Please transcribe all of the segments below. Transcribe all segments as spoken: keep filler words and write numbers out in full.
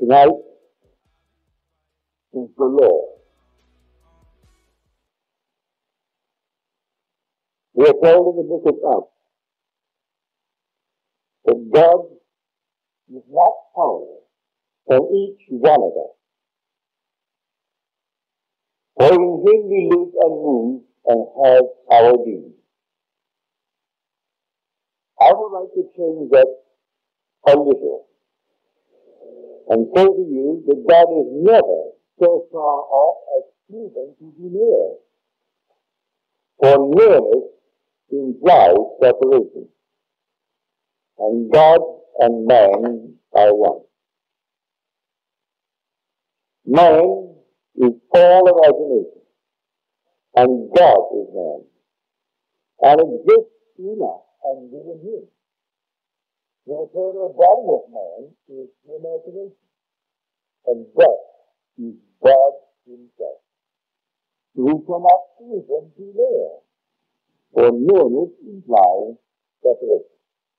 Tonight is the law. We are told in the book of Acts that God is not found on each one of us. For in Him we live and move and have our being. I would like to change that a little and say to you that God is never so far off as even to be near. For nearness implies separation, and God and man are one. Man is all imagination, and God is man, and exists in us and within Him. The eternal body of man is the imagination, and that is God Himself. We cannot even be there, for nearness implies separation.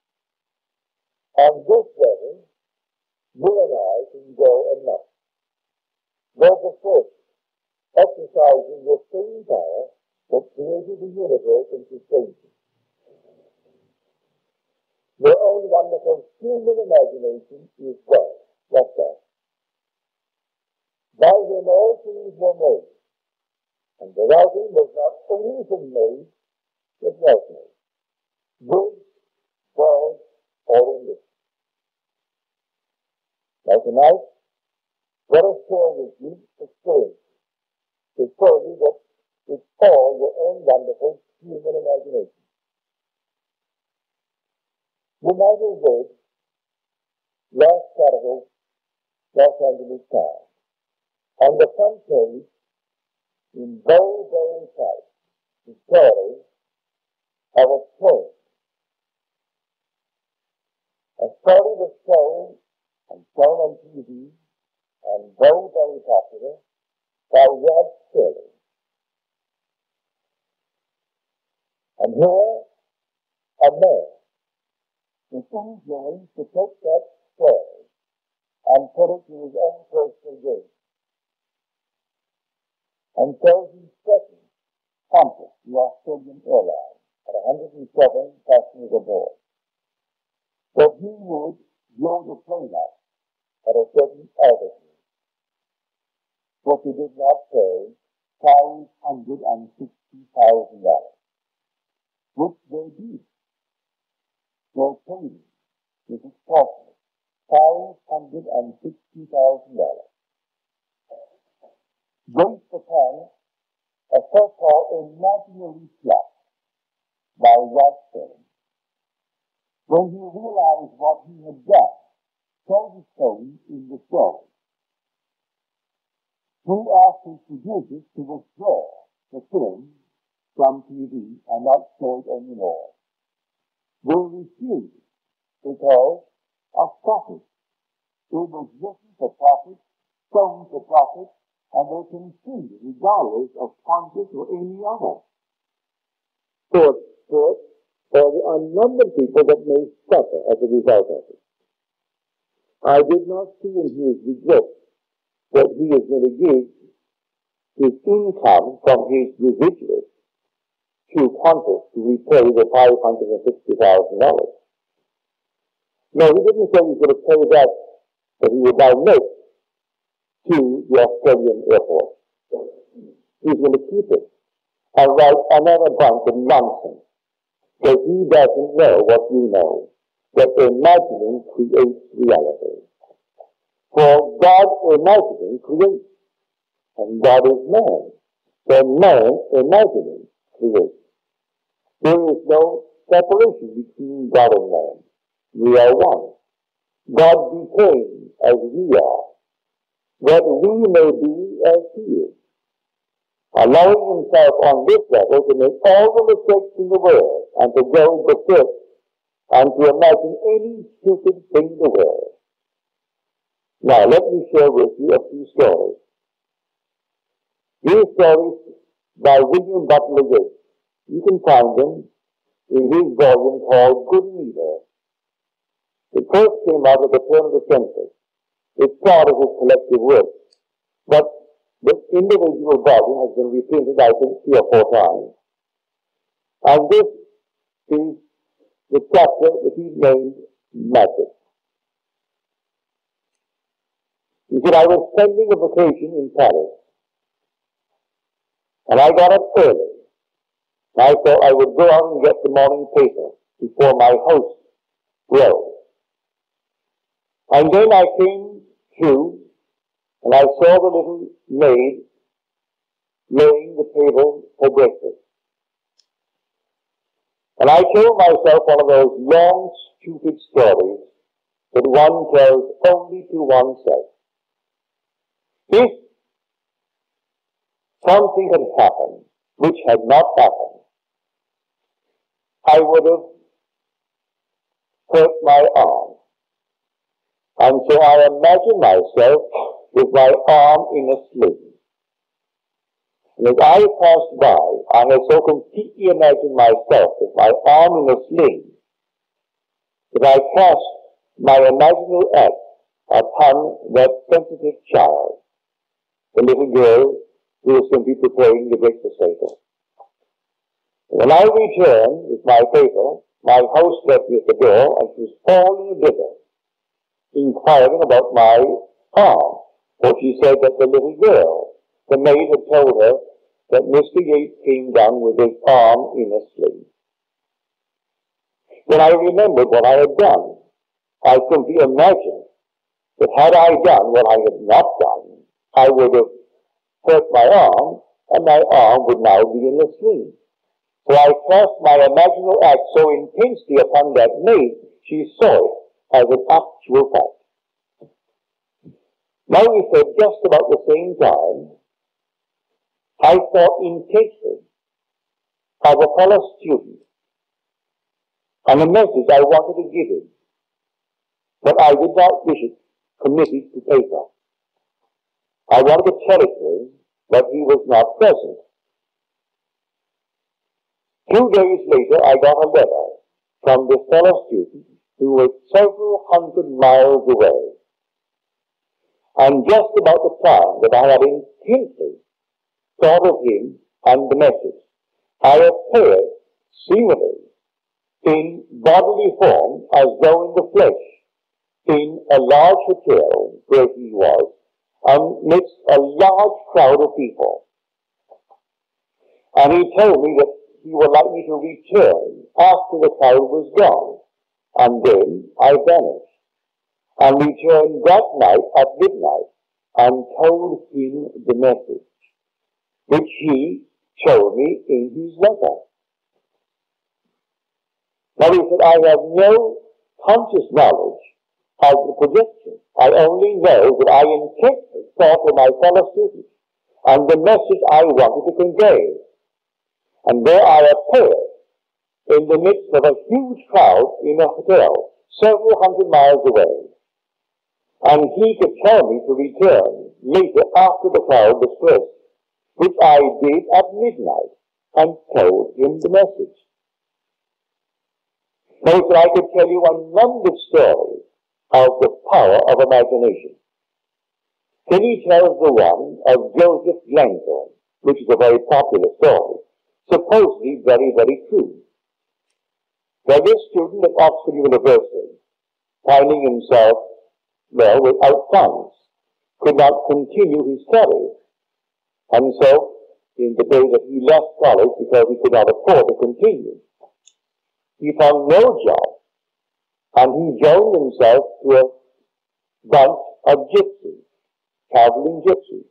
On this level, you and I can go and knock. Though the first, exercising the same power that created the universe and sustained it. Their own wonderful human imagination is God, not that. By Him all things were made, and without Him was not anything made that was made, good, bad, or indifferent. Now tonight, let us share with you a story to show you that it's all your own wonderful human imagination. You might have read last Saturday's Los Angeles Times. On the front page, in very, very tight, the story of a play. A story was shown and shown on T V and very, very popular by Rod Serling. And here, a man is willing to take that story and put it to his own personal gain. And so he threatened Qantas, the Australian airline, at one hundred seven passengers aboard, that he would blow the plane up at a certain altitude, but he did not pay five hundred sixty thousand dollars, which they did. They paid this extortion, five hundred sixty thousand dollars, based upon a so-called imaginary plot by Rod Serling. When he realized what he had done, told the story in the story. He asked his producers to withdraw the film from T V and not show it anymore. They refused because of profit. It was written for profit, shown for profit, and they consumed it regardless of Qantas or any other. So, so there are a number of people that may suffer as a result of it. I did not see in his regret that he is going to give his income from his residuals to Qantas to repay the five hundred sixty thousand dollars. No, he didn't say he was going to pay that, but he would donate to the Australian airport. He's going to keep it and write another bunch of nonsense, because he doesn't know what you know, that imagining creates reality. For God imagining creates, and God is man. So man imagining creates. There is no separation between God and man. We are one. God became as we are, that we may be as He is, allowing Himself on this level to make all the mistakes in the world and to go the fifth and to imagine any stupid thing in the world. Now, let me share with you a few stories. These stories by William Butler Yeats. You can find them in his volume called Good and Evil. It first came out at the turn of the century. It's part of his collective work. But the individual body has been reprinted, I think, three or four times. And this is the chapter that he named Magic. He said, I was spending a vacation in Paris, and I got up early. I thought I would go out and get the morning paper before my host rose. And then I came through, and I saw the little maid laying the table for breakfast. And I told myself one of those long, stupid stories that one tells only to oneself. If something had happened which had not happened, I would have hurt my arm. And so I imagine myself with my arm in a sling. And as I passed by, I had so completely imagined myself with my arm in a sling that I cast my imaginal act upon that sensitive child, the little girl who was simply preparing the breakfast table. When I returned with my paper, my host left me at the door, and she was all in a bitter, inquiring about my arm. For she said that the little girl, the maid, had told her that Mister Yates came down with his arm in a sling. When I remembered what I had done, I simply imagined that had I done what I had not done, I would have hurt my arm, and my arm would now be in a sling. So I cast my imaginal act so intensely upon that maid, she saw it as an actual fact. Now we said just about the same time, I thought intensely of a fellow student and a message I wanted to give him, but I did not wish it committed to paper. I wanted to tell it to him, but he was not present. Two days later, I got a letter from this fellow student who was several hundred miles away. And just about the time that I had intently thought of him and the message, I appeared seemingly in bodily form as though in the flesh in a large hotel where he was, amidst a large crowd of people. And he told me that he would like me to return after the crowd was gone. And then I vanished and returned that night at midnight and told him the message, which he told me in his letter. Now he said, I have no conscious knowledge of the projection. I only know that I intently thought of my fellow students and the message I wanted to convey. And there I appeared in the midst of a huge crowd in a hotel several hundred miles away. And he could tell me to return later after the crowd dispersed, which I did at midnight and told him the message. Now, so I could tell you a number of stories of the power of imagination. Then he tells the one of Joseph Langdon, which is a very popular story, supposedly very, very true. That this student at Oxford University, finding himself, well, without funds, could not continue his studies. And so, in the day that he left college because he could not afford to continue, he found no job, and he joined himself to a bunch of gypsies, traveling gypsies.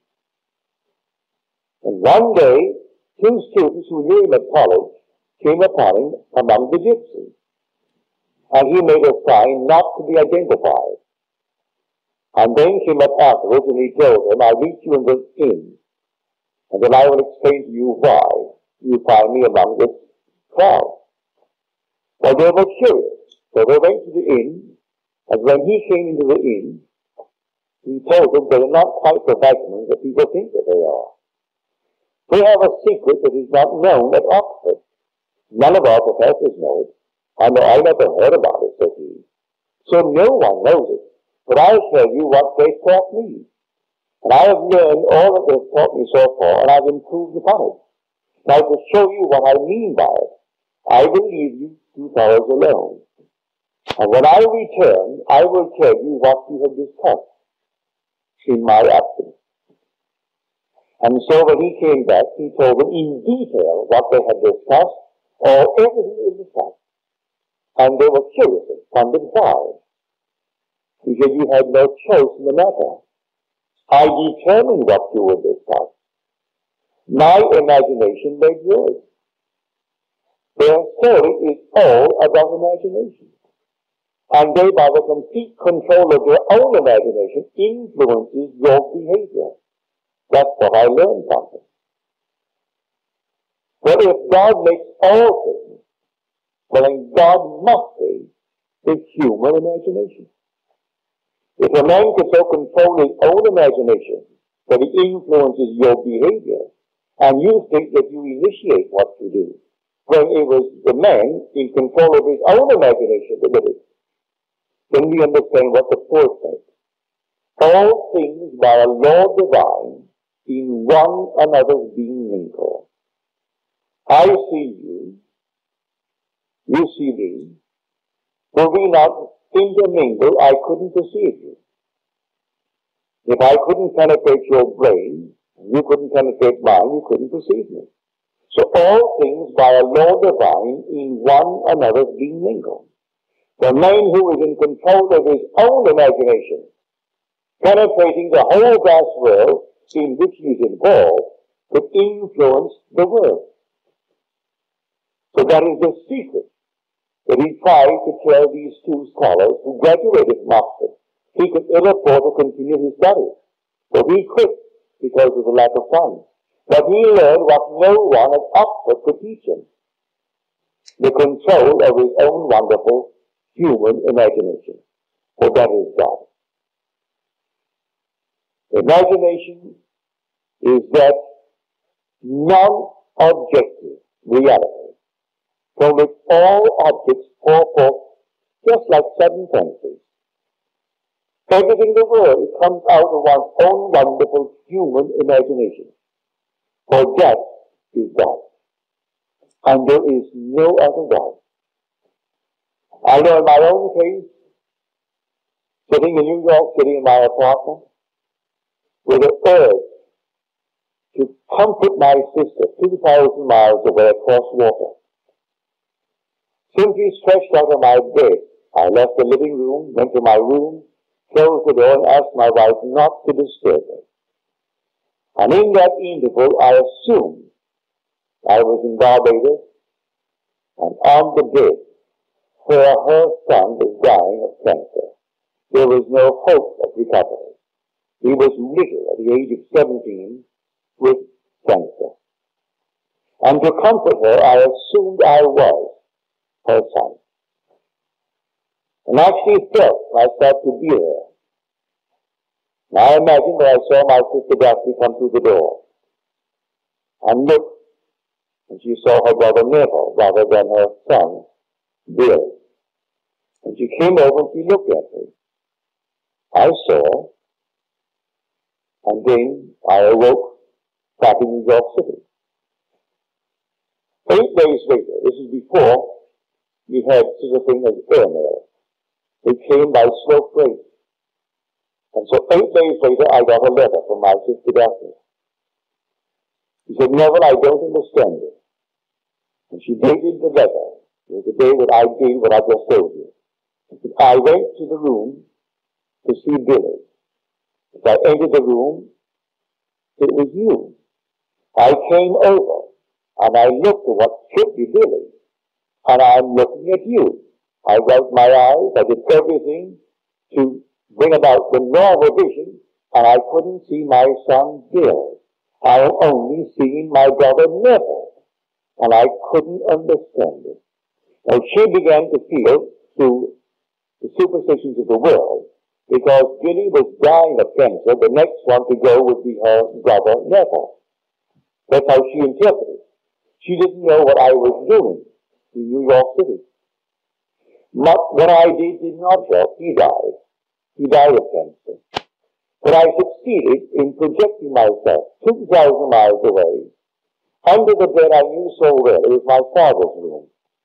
And one day, two students who knew him at college came upon him among the gypsies, and he made a sign not to be identified. And then came up afterwards, and he told them, I'll meet you in the inn, and then I will explain to you why you find me among this crowd. Well, they were curious, so they went to the inn, and when he came into the inn, he told them they are not quite the vagabonds that people think that they are. They have a secret that is not known at Oxford. None of our professors know it. I know I never heard about it, said he. So no one knows it. but I'll tell you what they've taught me. And I have learned all that they've taught me so far, and I've improved upon it. Now, to show you what I mean by it, I will leave you two fellows alone. And when I return, I will tell you what you have discussed in my absence. And so when he came back, he told them in detail what they had discussed, or everything they discussed. And they were curious and wondered why. He said, you had no choice in the matter. I determined what you would discuss. My imagination made yours. Their story is all about imagination. And they, by the complete control of their own imagination, influences your behavior. That's what I learned from them. But if God makes all things, well then God must be the human imagination. If a man can so control his own imagination that he influences your behavior, and you think that you initiate what you do, when it was the man in control of his own imagination that did it, then we understand what the fourth says. All things by a law divine, in one another's being mingled. I see you, you see me. Were we not intermingled, I couldn't perceive you. If I couldn't penetrate your brain, you couldn't penetrate mine, you couldn't perceive me. So all things by a law divine, in one another's being mingled. The man who is in control of his own imagination, penetrating the whole vast world in which he is involved, could influence the world. So that is the secret that he tried to tell these two scholars who graduated from Oxford. He could ill afford to continue his studies, but he quit because of the lack of funds. But he learned what no one at Oxford could teach him: the control of his own wonderful human imagination. For that is God. Imagination is that non-objective reality from which all objects pour forth just like sudden fancies. Everything in the world comes out of one's own wonderful human imagination. For that is God. And there is no other God. I know in my own case, sitting in New York City in my apartment, with an urge to comfort my sister two thousand miles away across water. Simply stretched out of my bed, I left the living room, went to my room, closed the door, and asked my wife not to disturb me. And in that interval, I assumed I was in Barbados, and on the bed where her son was dying of cancer. There was no hope of recovery. He was little at the age of seventeen with cancer. And to comfort her, I assumed I was her son. And actually felt myself to be there. And I imagined that I saw my sister Daphne come through the door and looked, and she saw her brother Neville rather than her son Bill. And she came over and she looked at me. I saw, and then I awoke back in New York City. Eight days later, this is before we had such a thing as airmail. It came by slow freight. And so eight days later, I got a letter from my sister Daphne. She said, Neville, I don't understand it. And she dated the letter. It was the day that I did what I just told you. I went to the room to see Billy. As I entered the room, it was you. I came over, and I looked at what should be Billy, and I'm looking at you. I rubbed my eyes, I did everything to bring about the normal vision, and I couldn't see my son Bill. I am only seeing my brother Neville, and I couldn't understand it. And she began to feel through the superstitions of the world, because Billy was dying of cancer, the next one to go would be her brother Neville. That's how she interpreted it. She didn't know what I was doing in New York City. But what I did did not help. He died. He died of cancer. But I succeeded in projecting myself two thousand miles away. Under the bed I knew so well, it was my father's room.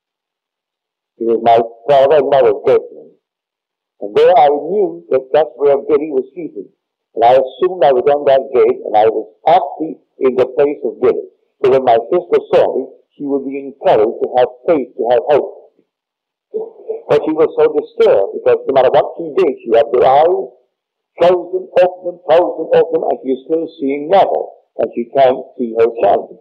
It was my father and mother's bedroom. And there I knew that that's where Billy was sleeping. And I assumed I was on that bed, and I was actually in the place of Billy. So when my sister saw me, she would be encouraged to have faith, to have hope. But she was so disturbed, because no matter what she did, she had her eyes closed them, open them, closed them, open them, and she's still seeing Neville, and she can't see her son.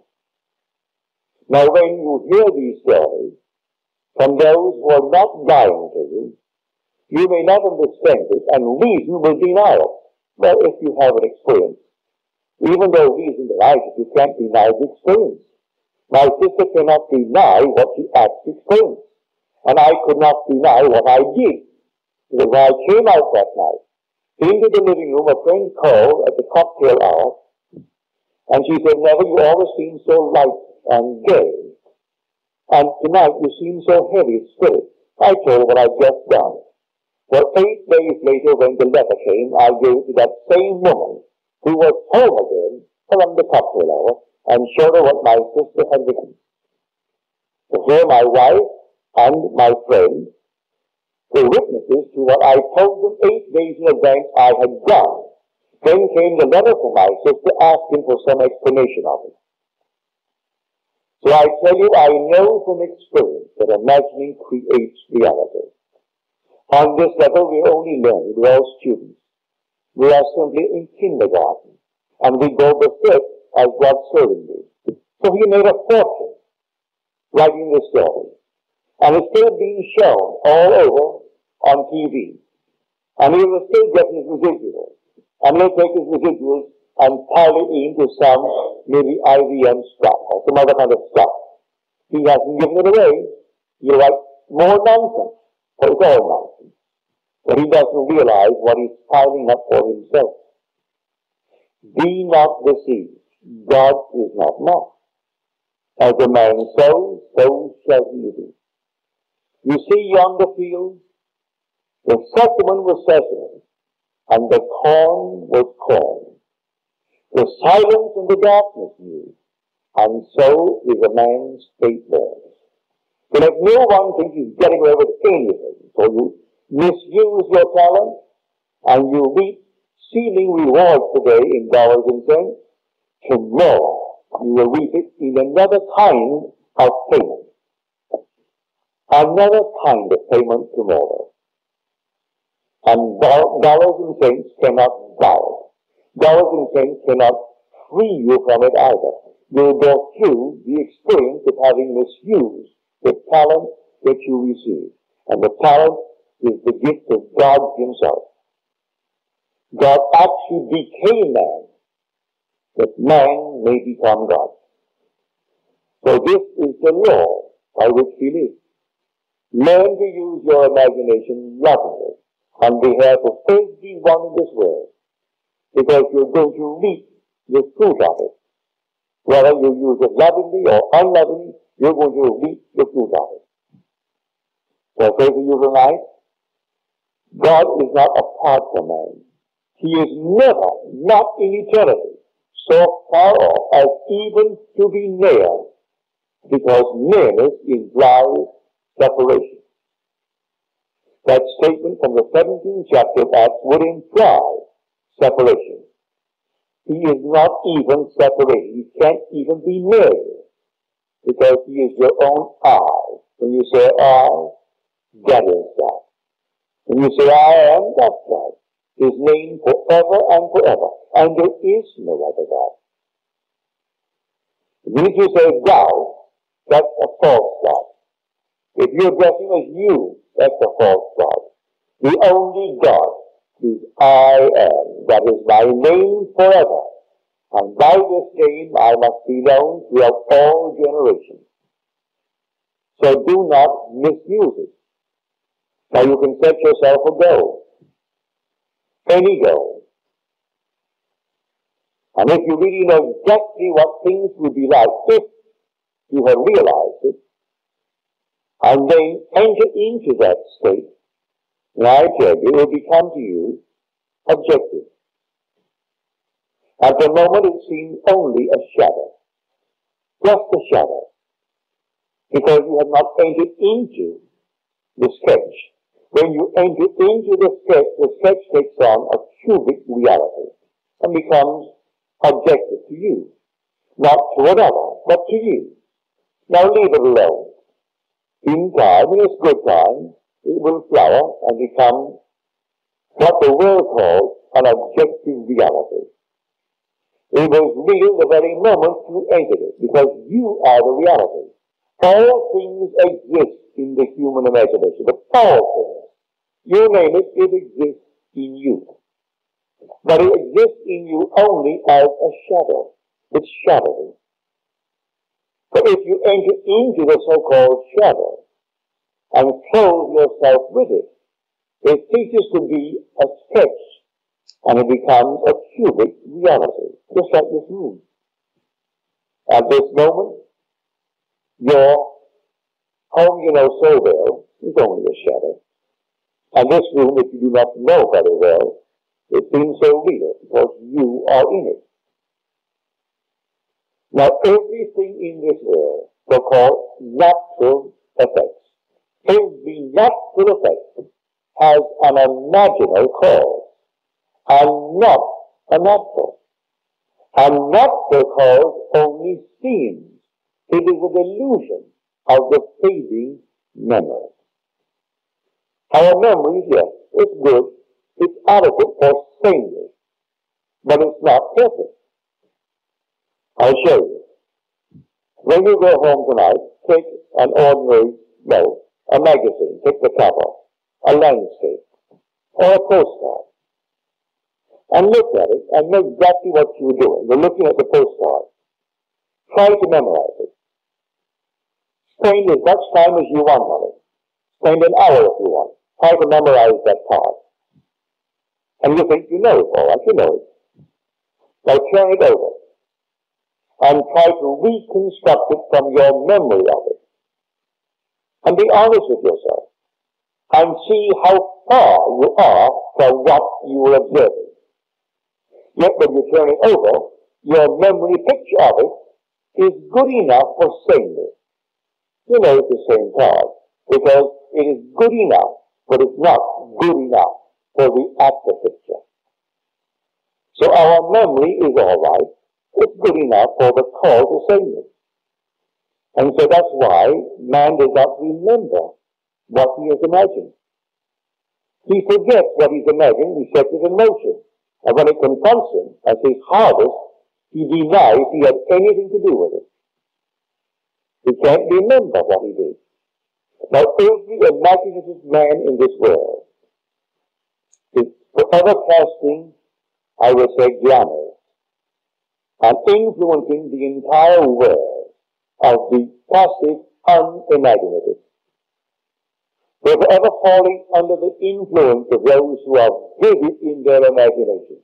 Now when you hear these stories from those who are not dying to you, you may not understand it, and reason will deny it. Well, if you have an experience, even though reason denies it, you can't deny the experience. My sister cannot deny what she actually experienced, and I could not deny what I did. Because when I came out that night, into the living room, a friend called at the cocktail hour, and she said, "Neville, you always seem so light and gay, and tonight you seem so heavy of spirit." I told her what I'd just done. Well, eight days later, when the letter came, I gave it to that same woman who was home again around the cocktail hour, and showed her what my sister had written. So here my wife and my friend were witnesses to what I told them eight days in advance I had done. Then came the letter from my sister asking for some explanation of it. So I tell you, I know from experience that imagining creates reality. On this level, we're only learning. We're all students. We are simply in kindergarten, and we go berserk as God's servant did. So he made a fortune writing this story, and it's still being shown all over on T V. And he will still get his residuals, and he'll take his residuals and pile it into some maybe I B M stock or some other kind of stock. He hasn't given it away. He'll write more nonsense, but it's all nonsense. But he doesn't realize what he's piling up for himself. Be not deceived. God is not mocked. As a man sows, so shall he be. You see yonder field? The settlement was settlement, and the corn was corn. The silence and the darkness knew, and so is a man's fate born. So let no one think he's getting away with anything. So you misuse your talent, and you reap seeming rewards today in dollars and cents. Tomorrow you will reap it in another kind of payment. Another kind of payment tomorrow. And dollars and cents cannot buy it. Dollars and cents cannot free you from it either. You'll go through the experience of having misused the talent that you receive. And the talent is the gift of God himself. God actually became man, that man may become God. So this is the law by which we live. Learn to use your imagination lovingly on behalf of everyone in this world, because you're going to reap the fruit of it. Whether you use it lovingly or unlovingly, you're going to reap the fruit of it. So I say to you tonight, God is not apart from man. He is never, not in eternity, so far off as even to be near, because nearness implies separation. That statement from the seventeenth chapter of Acts would imply separation. He is not even separated. He can't even be near you, because he is your own I. When you say I, that is God. When you say I am, that's God. His name forever and forever. And there is no other God. When you say thou, that's a false God. If you're addressing as you, that's a false God. The only God is I am. That is my name forever. And by this name I must be known throughout all generations. So do not misuse it. Now you can set yourself a goal. Any goal. And if you really know exactly what things would be like if you have realized it, and then enter into that state, Now I tell you, it will become to you objective. At the moment it seems only a shadow, just a shadow, because you have not entered into the sketch. When you enter into the sketch, the sketch takes on a cubic reality and becomes objective to you. Not to another, but to you. Now leave it alone. In time, in its good time, it will flower and become what the world calls an objective reality. It was real the very moment you entered it, because you are the reality. All things exist in the human imagination, but all things, you name it, it exists in you. But it exists in you only as a shadow. It's shadowy. But if you enter into the so-called shadow and clothe yourself with it, it ceases to be a sketch and it becomes a cubic reality, just like this room. At this moment, your home you know so well is only a shadow. And this room, if you do not know very well, it seems so real because you are in it. Now, everything in this world, so-called natural effects, every natural effect has an imaginal cause, and not a natural. A natural cause only seems. It is a delusion of the fading memory. Our memory, yes, it's good, it's adequate for sameness, but it's not perfect. I'll show you. When you go home tonight, take an ordinary note, a magazine, take the cover, a landscape, or a postcard, and look at it and know exactly what you're doing. You're looking at the postcard. Try to memorize it. Spend as much time as you want on it. Spend an hour if you want. Try to memorize that part. And you think you know it all right, you know it. Now turn it over and try to reconstruct it from your memory of it. And be honest with yourself and see how far you are from what you were observing. Yet when you turn it over, your memory picture of it is good enough for sameness. You know it's the same part because it is good enough, but it's not good enough for the active picture. So our memory is all right. It's good enough for the cause of sameness. And so that's why man does not remember what he has imagined. He forgets what he's imagined, he sets it in motion. And when it confronts him as his harvest, he denies he had anything to do with it. He can't remember what he did. Now every imaginative man in this world is forever casting, I would say, glamours and influencing the entire world of the passive, unimaginative. They're forever falling under the influence of those who are vivid in their imagination.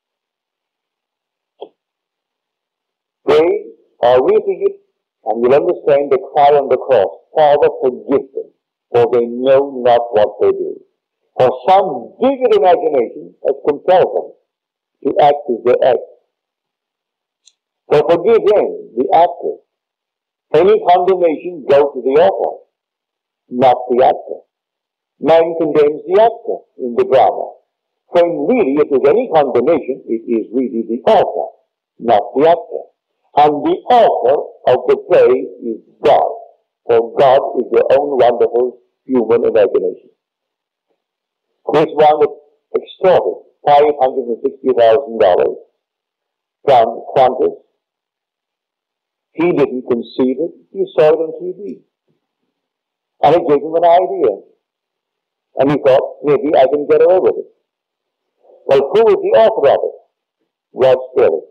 They are reading it, and you'll understand the cry on the cross, Father, forgive them, for they know not what they do. For some vivid imagination has compelled them to act as they act. So forgive them, the actor. Any condemnation goes to the author, not the actor. Man condemns the actor in the drama. When really, if there's any condemnation, it is really the author, not the actor. And the author of the play is God, for God is your own wonderful human imagination. This one that extorted five hundred sixty thousand dollars from Qantas, he didn't conceive it, he saw it on T V. And it gave him an idea. And he thought, maybe I can get away with it. Well, who was the author of it? Rod Sterling.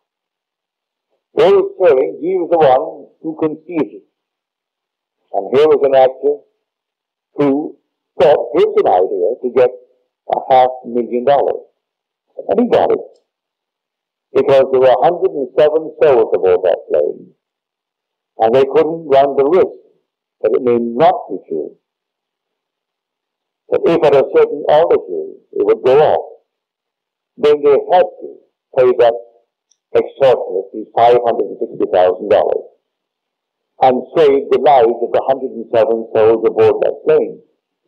Rod Sterling, he was the one who conceived it. And here was an actor who thought, here's an idea to get a half million dollars. And he got it. Because there were one hundred seven souls aboard that plane. And they couldn't run the risk that it may not be true. that if at a certain altitude it would go off, then they had to pay that extortionate, these five hundred sixty thousand dollars, and save the lives of the one hundred seven souls aboard that plane.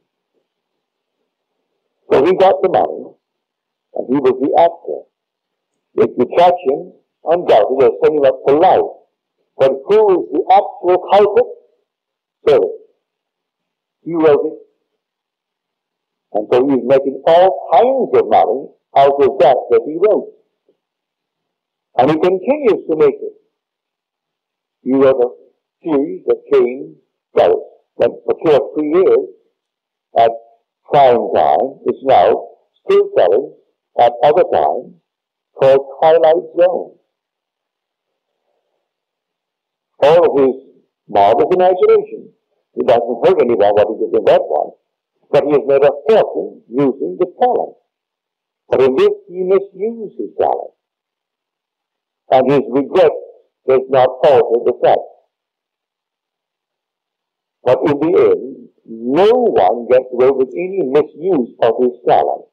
So he got the money, and he was the actor. If you catch him, undoubtedly they'll send him up for life. But who is the actual culprit? So, he wrote it, and so he's making all kinds of money out of that that he wrote. And he continues to make it. He wrote a series that came, well, went for two or three years at prime time, is now still selling at other times, called Twilight Zone. All of his marvelous imagination. He doesn't hurt anyone what he did in that one. But he has made a fortune using the talent. But in this he misused his talent. And his regret does not alter the fact. But in the end, no one gets away with any misuse of his talent.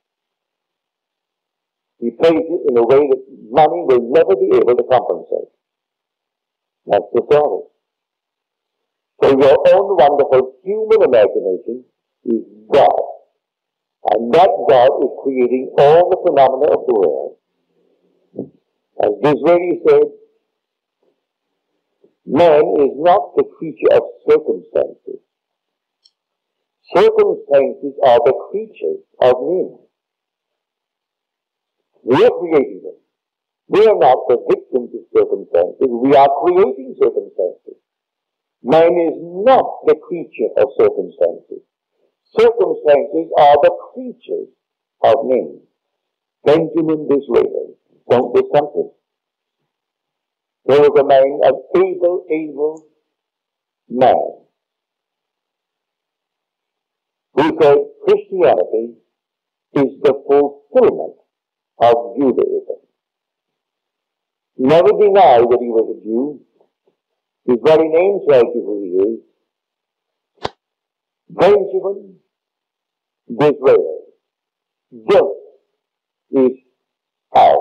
He pays it in a way that money will never be able to compensate. That's the story. So your own wonderful human imagination is God. And that God is creating all the phenomena of the world. As Disraeli said, man is not the creature of circumstances. Circumstances are the creatures of men. We are creating them. We are not the victims of circumstances. We are creating circumstances. Man is not the creature of circumstances. Circumstances are the creatures of men. Benjamin Disraeli, don't be something. There was a man, an able, able man, who said Christianity is the fulfillment of Judaism. Never denied that he was a Jew. His very name tells you who he is. Benjamin Disraeli. This is how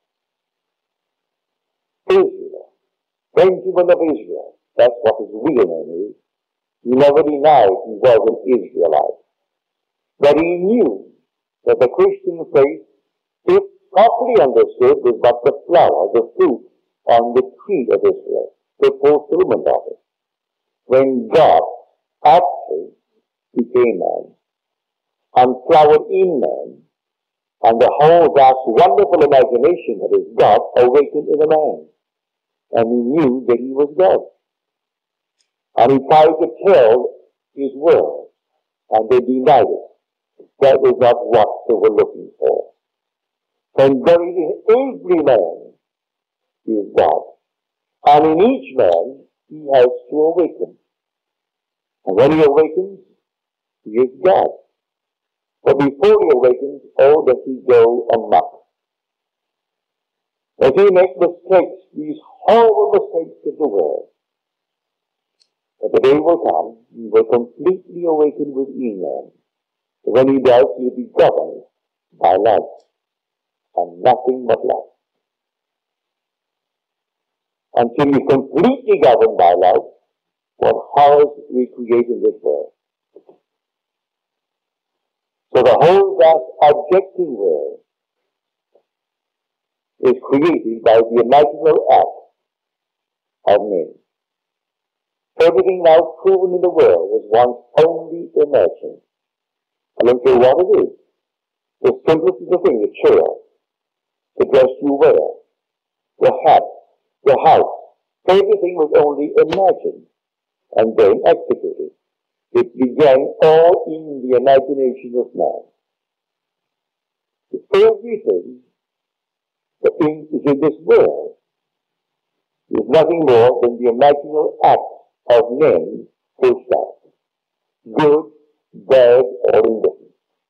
Israel, Benjamin of Israel, that's what his real name is. He never denied he was an Israelite. But he knew that the Christian faith, if properly understood, was but the flower, the fruit on the tree of Israel, the fulfillment of it. When God actually became man and flowered in man, and the whole vast wonderful imagination that is God awakened in a man. And he knew that he was God. And he tried to tell his world, and they denied it. That was not what they were looking for. And buried in every man is God. And in each man, he has to awaken. And when he awakens, he is God. But before he awakens, oh, does he go amok. Does he make mistakes, these horrible mistakes of the world? But the day will come, he will completely awaken within man. When he does, he will be governed by life, and nothing but life. Until he is completely governed by life, what horrors we create in this world. So the whole vast objective world is created by the imaginal act of men. Everything now proven in the world was once only imagined. I don't care what it is. The simplest of the thing, the chair, the dress you wear, the hat, the house, everything was only imagined and then executed. It began all in the imagination of man. Everything that is in this world is nothing more than the imaginal act of men who start, good, bad, or indifferent.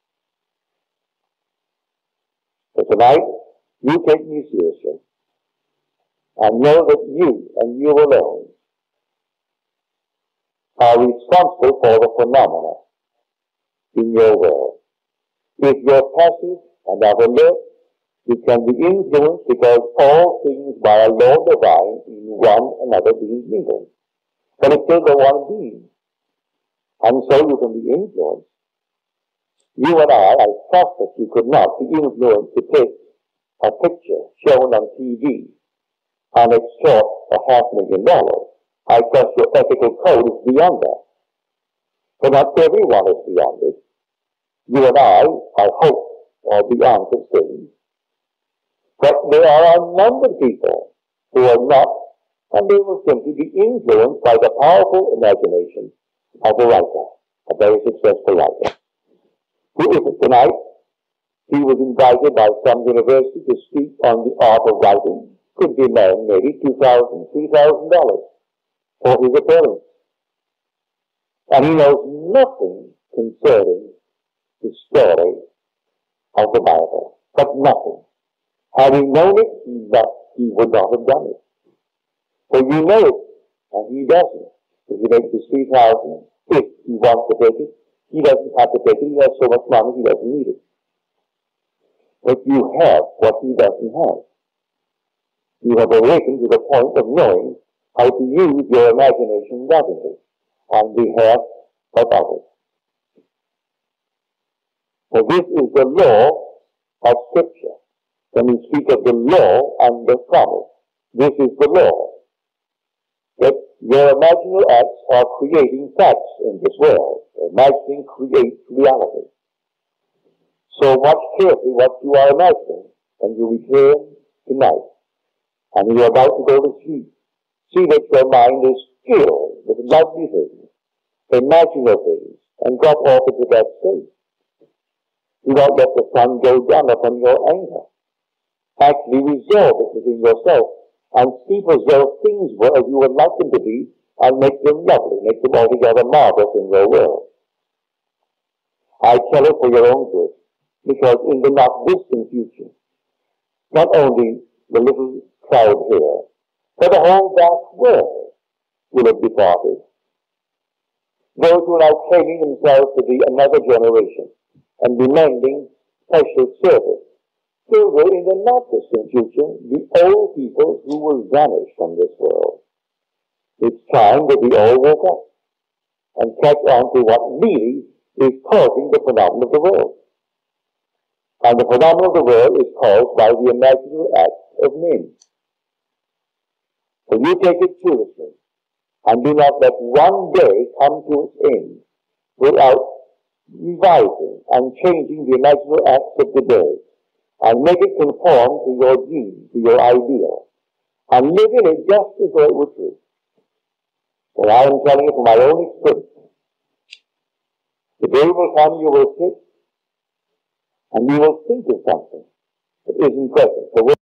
So tonight, you take me seriously and know that you and you alone are responsible for the phenomena in your world. If you're passive and not alert, you can be influenced because all things by a law divine in one another being mingled. But it's still the one being. And so you can be influenced. You and I, I trust that you could not be influenced to take a picture shown on T V and extort a half million dollars. I trust your ethical code is beyond that. But not everyone is beyond it. You and I, I hope, are beyond such things. But there are a number of people who are not, and they will simply be influenced by the powerful imagination of a writer, a very successful writer. Who is it tonight? He was invited by some university to speak on the art of writing. Could demand maybe two thousand dollars, three thousand dollars for his appearance. And he knows nothing concerning the story of the Bible, but nothing. Having known it, he, not, he would not have done it. So you know it, and he doesn't. If he makes his three thousand, if he wants to take it, he doesn't have to take it. He has so much money, he doesn't need it. But you have what he doesn't have. You have awakened to the point of knowing how to use your imagination lovingly on behalf of others. So this is the law of Scripture. When we speak of the law and the promise, this is the law. That your imaginal acts are creating facts in this world. Imagining creates reality. So watch carefully what you are imagining when you return tonight and you are about to go to sleep. See that your mind is filled with lovely things, imaginable things, and drop off into that state. Do not let the sun go down upon your anger. Actually resolve it within yourself and see as though things were as you would like them to be and make them lovely, make them altogether marvelous in your world. I tell it for your own good, because in the not distant future, not only the little crowd here, but the whole vast world will have departed. Those who are now claiming themselves to be another generation and demanding special service, there will in the not distant future be old people who will vanish from this world. It's time that we all woke up and catch on to what really is causing the phenomenon of the world. And the phenomenon of the world is caused by the imaginary acts of men. So you take it seriously and do not let one day come to its end without revising and changing the imaginary acts of the day and make it conform to your dream, to your ideal, and live in it just as though it were true. And I am telling you from my own experience. The day will come you will sit and you will think of something that isn't present. The